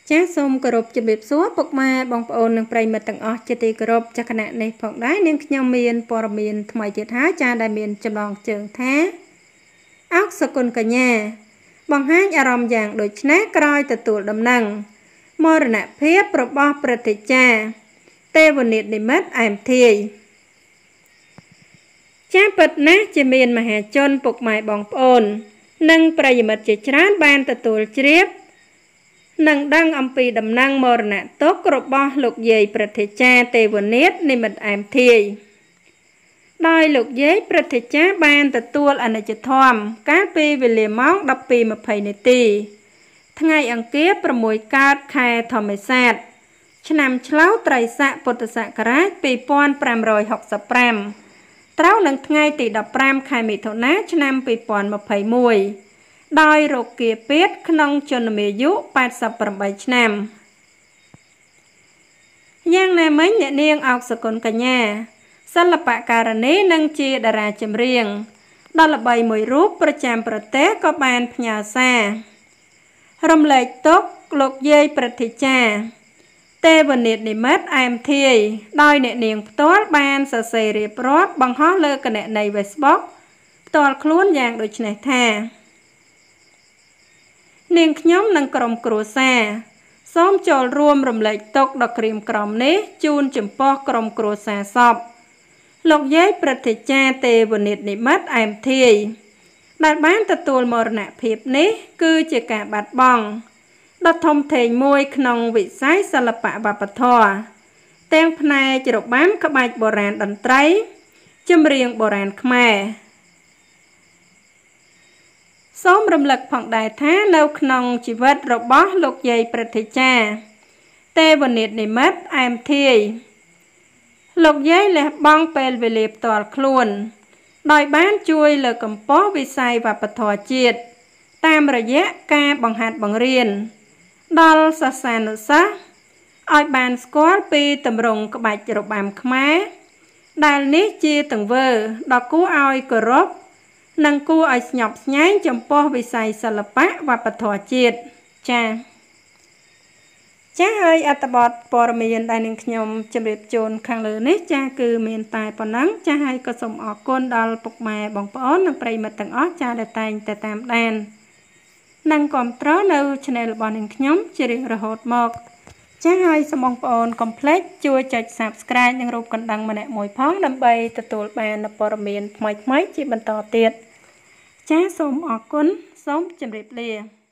ចាសសូមគោរពជំរាបសួរពុកម៉ែបងប្អូននិងប្រិយមិត្តទាំងអស់ជាទីគោរពចាគណៈនេះផងដែរនាងខ្ញុំមានព័ត៌មានថ្មីទៀតហើយចាដែលមានចំណងជើងថាអោកសគុណកញ្ញាបង្ហាញអារម្មណ៍យ៉ាងដូចនេះក្រោយទទួលដំណឹងមរណភាពរបស់ព្រឹទ្ធាចារ្យទេវនាថនិមិត្តអែមធាយចាពិតណាស់ជាមានមហាជនពុកម៉ែបងប្អូននិងប្រិយមិត្តជាច្រើនបានទទួលជ្រាបនឹងដឹងអំពីដំណឹងមរណទុក្ខរបស់លោកយាយព្រឹទ្ធាចារ្យទេវនាថនិមិត្តអែមធាយដោយលោកយាយព្រឹទ្ធាចារ្យបានទទួលអនិច្ចធម្មកាលពីវេលាម៉ោង 12:20 នាទីថ្ងៃអង្គារ 6 កើតខែធម្មសាទឆ្នាំឆ្លូវត្រីស័កពុទ្ធសករាជ 2565 ត្រូវនឹងថ្ងៃទី 15 ខែមិថុនា ឆ្នាំ 2021 ដោយរោគាពាធក្នុងជនមាយុ 88 ឆ្នាំយ៉ាងណាមិញអ្នកនាងអោកសគុណកញ្ញាសិល្បករនីនិងជាតារាចម្រៀងដ៏ល្បីមួយរូបប្រចាំប្រទេសក៏បានផ្ញើសាររំលែកទុក្ខលោកយាយព្រឹទ្ធាចារ្យទេវនាថនិមិត្តអែមធាយដោយអ្នកនាងផ្ទាល់បានសរសេររៀបរាប់បង្ហោះលើគណនី Facebook ផ្ទាល់ខ្លួនយ៉ាងដូចនេះថានាងខ្ញុំនិងក្រុមគ្រួសារសូមចូលរួមរំលែកទុក្ខដ៏ក្រៀមក្រំនេះជូនចំពោះក្រុមគ្រួសារសពលោកយាយព្រឹទ្ធាចារ្យទេវនាថនិមិត្តអែមធាយដែលបានទទួលមរណភាពនេះគឺជាការបាត់បង់ដ៏ធំធេងមួយក្នុងវិស័យសិល្បៈវប្បធម៌ទាំងផ្នែករបាំក្បាច់បុរាណតន្ត្រីចម្រៀងបុរាណខ្មែរសូមរំលឹកផងដែរថានៅក្នុងជីវិតរបស់លោកយាយព្រឹទ្ធាចារ្យទេវនាថនិមិត្តអែមធាយលោកយាយលះបង់ពេលវេលាផ្ទាល់ខ្លួនដោយបានជួយលើកកម្ពស់វិស័យវប្បធម៌ជាតិតាមរយៈការបង្ហាត់បង្រៀនដល់សិស្សានុសិស្សឲ្យបានស្គាល់ពីទម្រង់ក្បាច់របាំខ្មែរដែលនេះជាទង្វើដ៏គួរឲ្យគោរពនិងគួរឲ្យស្ញប់ស្ញែងចំពោះវិស័យសិល្បៈវប្បធម៌ជាតិចាហើយអត្ថបទព័ត៌មានដែលនាងខ្ញុំជម្រាបជូនខាងលើនេះចាគឺមានតែប៉ុណ្ណឹងចាហើយក៏សូមអរគុណដល់ពុកម៉ែបងប្អូននិងប្រិយមិត្តទាំងអស់ចាដែលតែងតែតាមដាននិងគាំទ្រនៅ Channel របស់នាងខ្ញុំជារៀងរហូតមកចាហើយសូមបងប្អូនកុំភ្លេចជួយចុច Subscribe និងរូបកណ្ដឹងម្នាក់មួយផងដើម្បីទទួលបានព័ត៌មានថ្មីៗជាបន្តទៀតចាសូមអរគុណសូមជម្រាបលា